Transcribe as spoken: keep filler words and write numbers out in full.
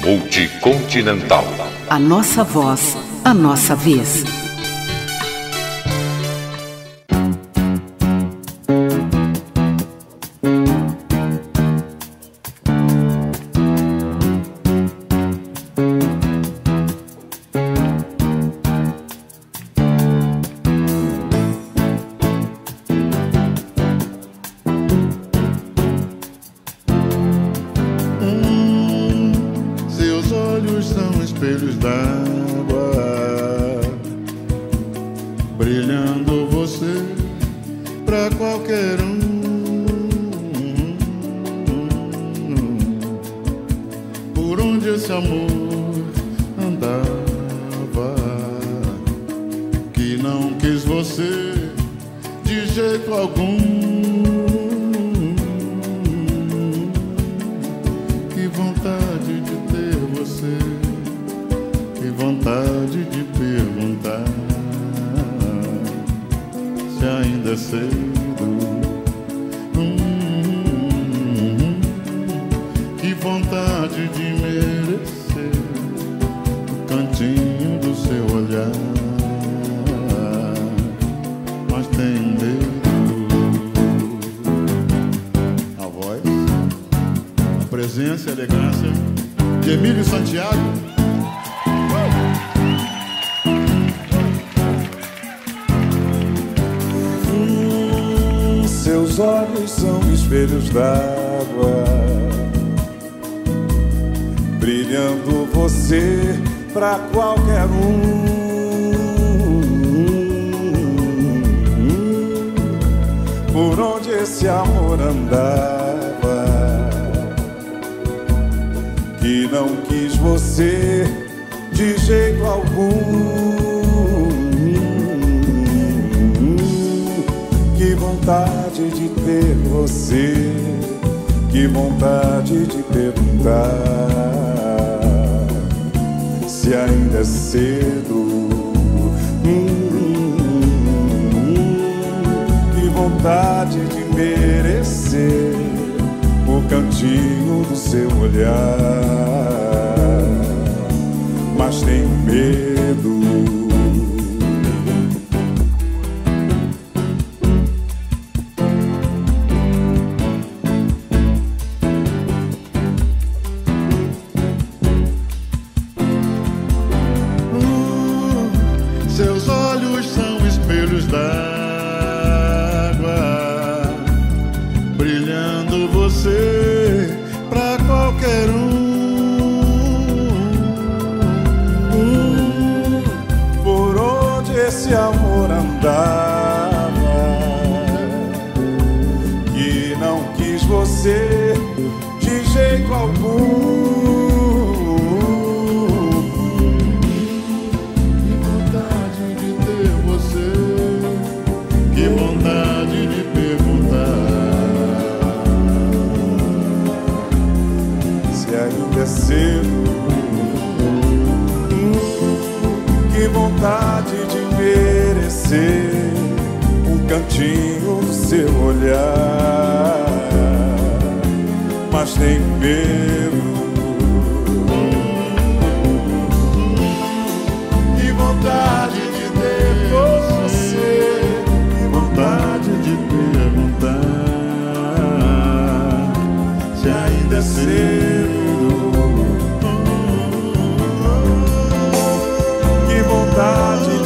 Multicontinental. A nossa voz, a nossa vez. São espelhos d'água, brilhando você pra qualquer um. Por onde esse amor andava, que não quis você de jeito algum. Que vontade de ter você, que vontade de perguntar se ainda é cedo. Hum, que vontade de merecer o cantinho do seu olhar, mas tenho medo. A voz, a presença e a elegância de Emílio Santiago. Seus olhos são espelhos d'água, brilhando você pra qualquer um. Por onde esse amor andava, que não quis você de jeito algum. Que vontade de ter você, que vontade de perguntar se ainda é cedo. Hum, que vontade de merecer o cantinho do seu olhar, mas tenho medo. Seus olhos são espelhos d'água, brilhando você pra qualquer um. Hum, por onde esse amor andava, que não quis você de jeito algum. Que vontade de perguntar se ainda é cedo. Hum, que vontade de merecer um cantinho do seu olhar, mas tenho medo. Que vontade de ter você, vontade de perguntar se ainda é cedo. Que vontade de